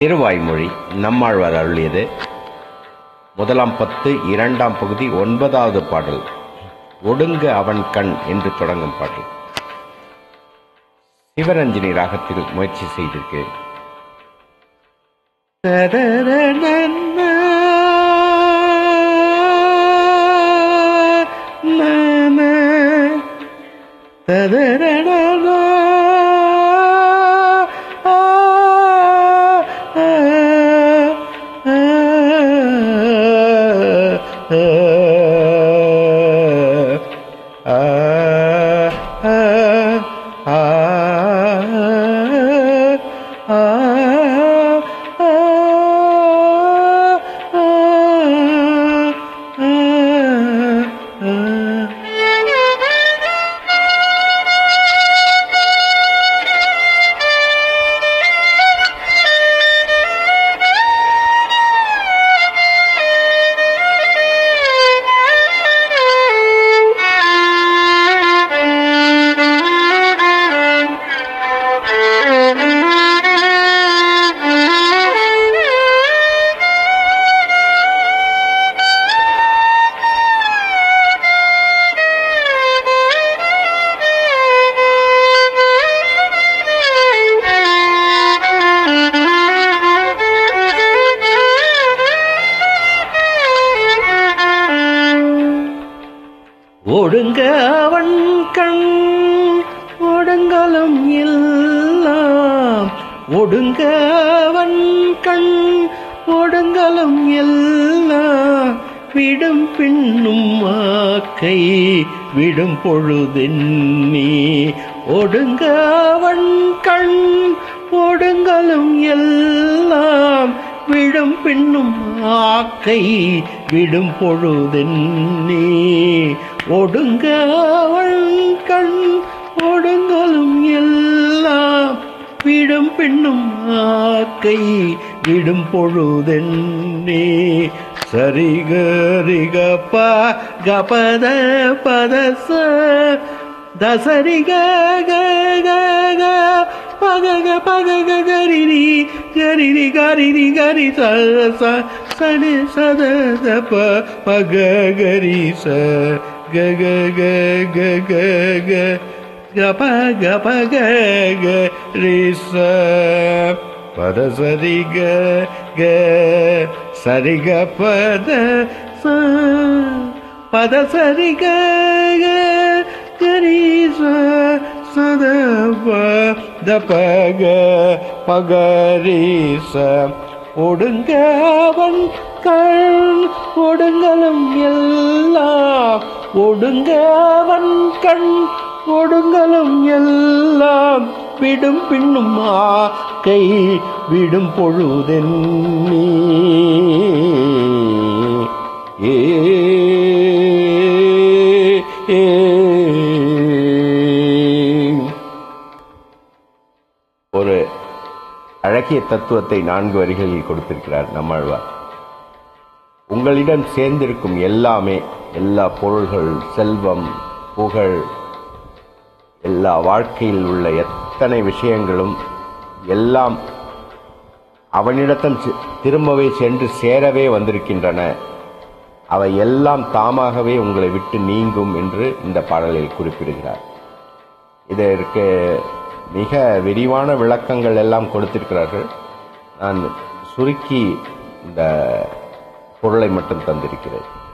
திருவாய்மொழி நம்மாழ்வார் அருளியது. முதலாம் பத்து, இரண்டாம் பகுதி, 9வது பாடல். ஒடுங்க அவன் கண் என்று தொடங்கும் பாடல். சிவரஞ்சினி ராகத்தில் முயற்சி செய்திருக்கிறேன். ஒடுங்க அவன் கண் ஒடுங்கலும் எல்லாம், ஒடுங்க அவன் கண் ஒடுங்கலும் எல்லாம், விடும் பின்னும் ஆக்கை விடும் பொழுதென்னி. ஒடுங்க அவன் கண் ஒடுங்கலும் எல்லாம், விடும் பின்னும் ஆக்கை விடும் பொழுதென்னி. ஒடுங்க அவன் கண் ஒடுங்கலும் எல்லாம், விடும் பின்னும் ஆக்கை விடும் பொழுதென்னி. சரிகரிக ப கபத பதச தசரிக பகக பகக கரிரி கரிரி கரிரி கரி சனி சத பக கரி ச கக கக கப கப கரி ச பத சரி க சரி க பத ச பத சரி க கரி ச சத பக பகரி ச. ஒடுங்க அவன் கண் ஒடுங்கலும் எல்லாம், ஒடுங்க அவன் கண் ஒடுங்கலும் எல்லாம், விடும் பின்னும் ஆக்கை விடும் பொழுதென்னி. ஒரு அழகிய தத்துவத்தை 4 வரிகளில் கொடுத்திருக்கிறார் நம்மாழ்வார். உங்களிடம் சேர்ந்திருக்கும் எல்லாமே, எல்லா பொருள்கள், செல்வம், புகழ், எல்லா வாழ்க்கையில் உள்ள எத்தனை விஷயங்களும் எல்லாம் அவனிடத்தம் திரும்பவே சென்று சேரவே வந்திருக்கின்றன. அவை எல்லாம் தாமாகவே உங்களை விட்டு நீங்கும் என்று இந்த பாடலில் குறிப்பிடுகிறார். இதற்கு மிக விரிவான விளக்கங்கள் எல்லாம் கொடுத்திருக்கிறார்கள். நான் சுருக்கி இந்த பொருளை மட்டும் தந்திருக்கிறேன்.